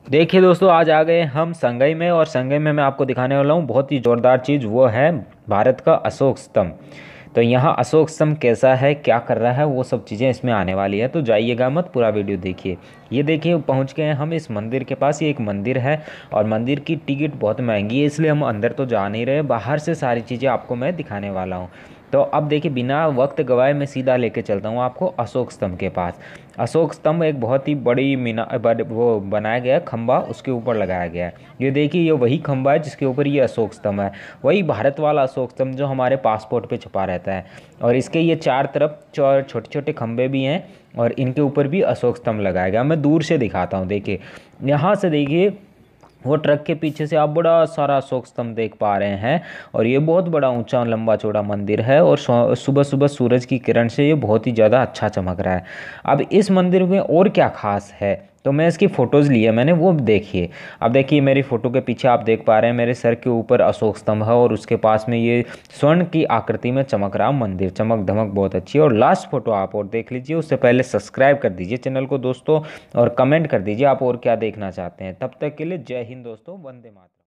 देखिए दोस्तों, आज आ गए हम संगई में। और संगई में मैं आपको दिखाने वाला हूँ बहुत ही ज़ोरदार चीज़। वो है भारत का अशोक स्तंभ। तो यहाँ अशोक स्तंभ कैसा है, क्या कर रहा है, वो सब चीज़ें इसमें आने वाली है। तो जाइएगा मत, पूरा वीडियो देखिए। ये देखिए, पहुँच गए हैं हम इस मंदिर के पास। ये एक मंदिर है और मंदिर की टिकट बहुत महंगी है, इसलिए हम अंदर तो जा नहीं रहे। बाहर से सारी चीज़ें आपको मैं दिखाने वाला हूँ। तो अब देखिए, बिना वक्त गवाए मैं सीधा लेके चलता हूँ आपको अशोक स्तंभ के पास। अशोक स्तंभ एक बहुत ही बड़ी वो बनाया गया है, खंबा उसके ऊपर लगाया गया है। ये देखिए, ये वही खंबा है जिसके ऊपर ये अशोक स्तंभ है। वही भारत वाला अशोक स्तंभ जो हमारे पासपोर्ट पे छपा रहता है। और इसके ये चार तरफ छोटे छोटे खंबे भी हैं और इनके ऊपर भी अशोक स्तंभ लगाया गया। मैं दूर से दिखाता हूँ। देखिए, यहाँ से देखिए, वो ट्रक के पीछे से आप बड़ा सारा अशोक स्तंभ देख पा रहे हैं। और ये बहुत बड़ा ऊंचा लंबा चौड़ा मंदिर है और सुबह सुबह सूरज की किरण से ये बहुत ही ज़्यादा अच्छा चमक रहा है। अब इस मंदिर में और क्या खास है, तो मैं इसकी फ़ोटोज़ ली है मैंने, वो देखिए। अब देखिए, मेरी फ़ोटो के पीछे आप देख पा रहे हैं मेरे सर के ऊपर अशोक स्तंभ है और उसके पास में ये स्वर्ण की आकृति में चमक रहा मंदिर। चमक धमक बहुत अच्छी है। और लास्ट फ़ोटो आप और देख लीजिए, उससे पहले सब्सक्राइब कर दीजिए चैनल को दोस्तों, और कमेंट कर दीजिए आप और क्या देखना चाहते हैं। तब तक के लिए जय हिंद दोस्तों, वंदे मातरम।